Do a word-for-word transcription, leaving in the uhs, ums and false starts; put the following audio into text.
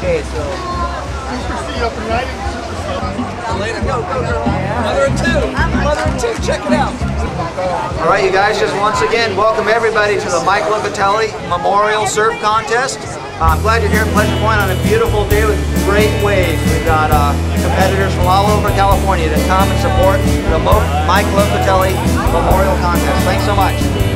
Okay, so. Super C up and riding. Later, go, go, girl. Mother of two. Mother of two. Check it out. All right, you guys, just once again, welcome everybody to the Mike Locatelli Memorial Surf Contest. Uh, I'm glad you're here at Pleasure Point on a beautiful day with great waves. We've got uh, competitors from all over California to come and support the Mo Mike Locatelli Memorial Contest. Thanks so much.